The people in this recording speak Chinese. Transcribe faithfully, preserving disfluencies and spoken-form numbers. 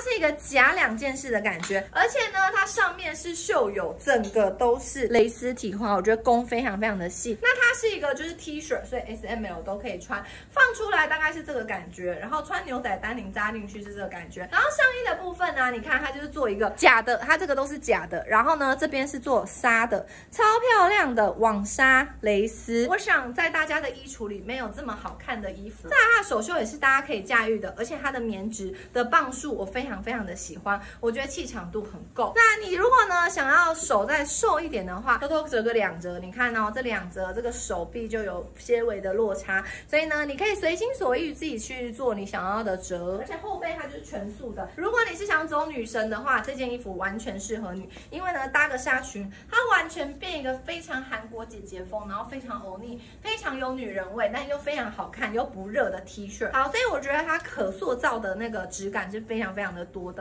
是一个夹两件式的感觉，而且呢，它上面是绣有整个都是蕾丝体花，我觉得工非常非常的细。那它是一个就是 T 恤，所以 S M L 都可以穿，放出来大概是这个感觉，然后穿牛仔丹宁扎进去是这个感觉。然后上衣的部分呢，你看它就是做一个假的，它这个都是假的，然后呢这边是做纱的，超漂亮的网纱蕾丝。我想在大家的衣橱里没有这么好看的衣服。再来它的手袖也是大家可以驾驭的，而且它的棉质的磅数我非常非常的喜欢，我觉得气场度很够。那你如果呢想要手再瘦一点的话，偷偷折个两折，你看哦，这两折这个手臂就有些微的落差，所以呢你可以随心所欲自己去做你想要的折。而且后背它就是全素的，如果你是想走女神的话，这件衣服完全适合你，因为呢搭个纱裙，它完全变一个非常韩国姐姐风，然后非常欧尼，非常有女人味，但又非常好看又不热的 T 恤。好，所以我觉得它可塑造的那个质感是非常非常的多的。